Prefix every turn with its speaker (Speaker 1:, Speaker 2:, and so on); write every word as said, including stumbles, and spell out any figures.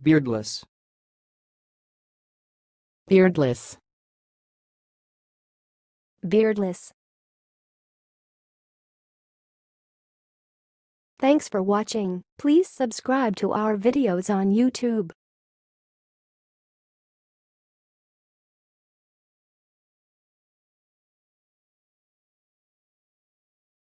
Speaker 1: beardless,
Speaker 2: beardless,
Speaker 3: beardless. Thanks for watching. Please subscribe to our videos on YouTube.